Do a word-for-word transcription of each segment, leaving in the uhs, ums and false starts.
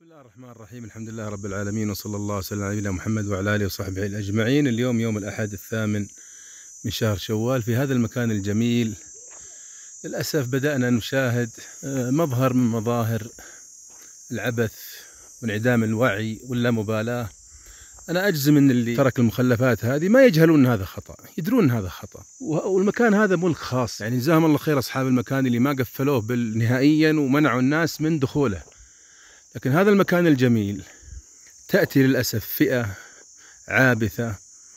بسم الله الرحمن الرحيم. الحمد لله رب العالمين، وصلى الله وسلم على نبينا محمد وعلى اله وصحبه اجمعين. اليوم يوم الاحد الثامن من شهر شوال في هذا المكان الجميل. للاسف بدانا نشاهد مظهر من مظاهر العبث وانعدام الوعي واللامبالاه. انا اجزم ان اللي ترك المخلفات هذه ما يجهلون ان هذا خطا، يدرون ان هذا خطا، والمكان هذا ملك خاص. يعني جزاهم الله خير اصحاب المكان اللي ما قفلوه نهائيا ومنعوا الناس من دخوله. لكن هذا المكان الجميل تأتي للأسف فئة عابثة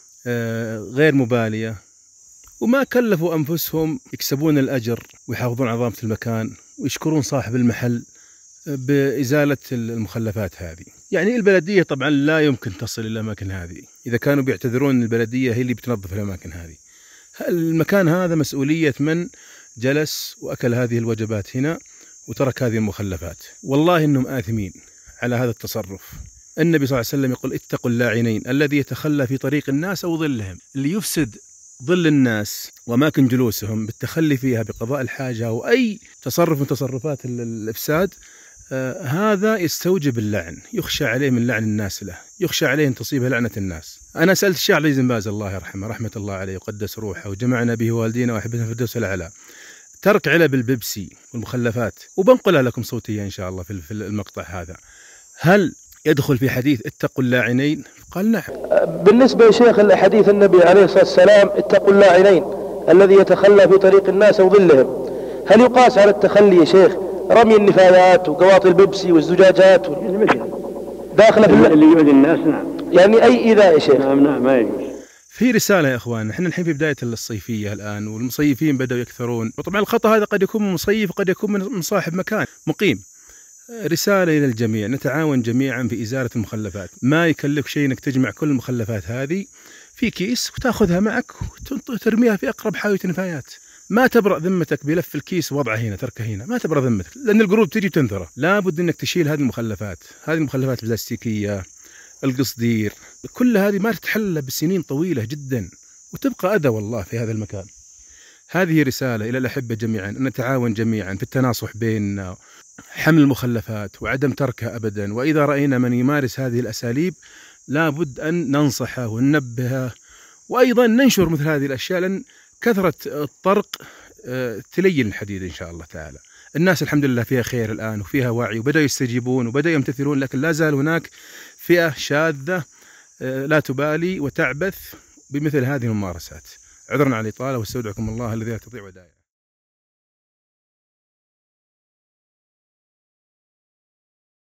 غير مبالية، وما كلفوا أنفسهم يكسبون الأجر ويحافظون على نظافة المكان ويشكرون صاحب المحل بإزالة المخلفات هذه. يعني البلدية طبعا لا يمكن تصل إلى الأماكن هذه إذا كانوا بيعتذرون البلدية هي اللي بتنظف الأماكن هذه. المكان هذا مسؤولية من جلس وأكل هذه الوجبات هنا وترك هذه المخلفات. والله إنهم آثمين على هذا التصرف. النبي صلى الله عليه وسلم يقول: اتقوا اللاعنين الذي يتخلى في طريق الناس أو ظلهم. اللي يفسد ظل الناس وأماكن جلوسهم بالتخلي فيها بقضاء الحاجة أو أي تصرف من تصرفات الإفساد، آه هذا يستوجب اللعن، يخشى عليه من لعن الناس له، يخشى عليه أن تصيبه لعنة الناس. أنا سألت الشيخ عبد العزيز بن باز الله يرحمه رحمة الله عليه وقدس روحه وجمعنا به والدينا وأحبتنا في الفردوس الأعلى، ترك علب البيبسي والمخلفات، وبنقلها لكم صوتيا إن شاء الله في المقطع هذا. هل يدخل في حديث اتقوا اللاعنين؟ قال نعم. بالنسبة يا شيخ الحديث النبي عليه الصلاة والسلام اتقوا اللاعنين الذي يتخلى في طريق الناس أو ظلهم، هل يقاس على التخلي يا شيخ رمي النفايات وقواطي البيبسي والزجاجات داخله في اللي يؤذي الناس؟ نعم. يعني أي إيذاء يا شيخ؟ نعم نعم ما يجوز. في رسالة يا إخوان، احنا الحين في بداية الصيفية الآن والمصيفين بدأوا يكثرون، وطبعا الخطأ هذا قد يكون من مصيف وقد يكون من صاحب مكان مقيم. رسالة إلى الجميع: نتعاون جميعا في إزالة المخلفات. ما يكلف شيء إنك تجمع كل المخلفات هذه في كيس وتأخذها معك وترميها في أقرب حاوية نفايات. ما تبرأ ذمتك بلف الكيس ووضعه هنا تركه هنا، ما تبرأ ذمتك، لأن القروب تجي تنثره. لابد إنك تشيل هذه المخلفات، هذه المخلفات البلاستيكية، القصدير، كل هذه ما تتحلى بسنين طويلة جدا وتبقى أذى والله في هذا المكان. هذه رسالة إلى الأحبة جميعا أن نتعاون جميعا في التناصح بيننا، حمل المخلفات وعدم تركها أبدا. وإذا رأينا من يمارس هذه الأساليب لابد أن ننصحه وننبهه، وأيضا ننشر مثل هذه الأشياء، لأن كثرة الطرق تلين الحديد إن شاء الله تعالى. الناس الحمد لله فيها خير الآن وفيها وعي وبدأوا يستجيبون وبدأوا يمتثلون، لكن لا زال هناك فئة شاذة لا تبالي وتعبث بمثل هذه الممارسات. عذرا على الإطالة واستودعكم الله الذي لا تضيع ودائعه.